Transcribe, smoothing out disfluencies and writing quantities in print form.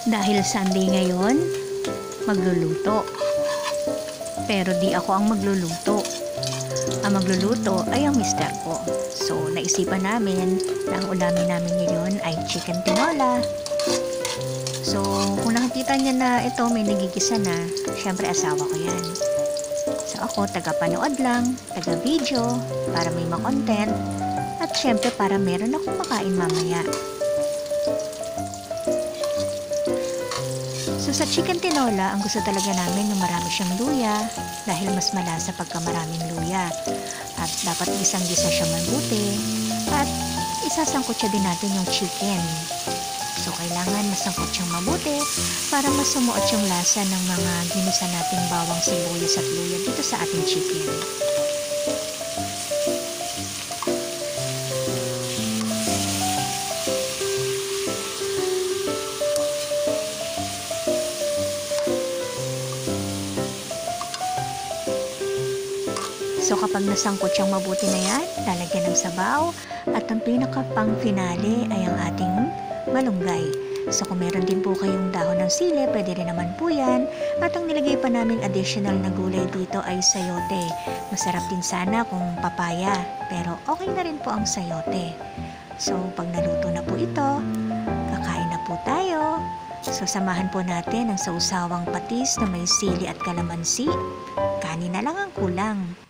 Dahil Sunday ngayon, magluluto. Pero di ako ang magluluto. Ang magluluto ay ang mister ko. So, naisipan namin na ang ulamin namin ngayon ay chicken tinola. So, kung nakikita niya na ito may nagigisa na, syempre asawa ko yan. So, ako taga-panood lang, taga-video, para may ma-content, at syempre para meron akong makain mamaya. So sa chicken tinola, ang gusto talaga namin yung marami siyang luya dahil mas malasa pagka maraming luya. At dapat isang-gisa siya mabuti at isasangkot siya din natin yung chicken. So kailangan masangkot siyang mabuti para masumuot yung lasa ng mga ginisa nating bawang sibuyas at luya dito sa ating chicken. So kapag nasangkot siyang mabuti na yan, lalagyan ng sabaw at ang pinaka pang finale ay ang ating malunggay. So kung meron din po kayong dahon ng sili, pwede rin naman po yan. At ang nilagay pa naming additional na gulay dito ay sayote. Masarap din sana kung papaya, pero okay na rin po ang sayote. So pag naluto na po ito, kakain na po tayo. So samahan po natin ang sausawang patis na may sili at kalamansi. Kanin na lang ang kulang.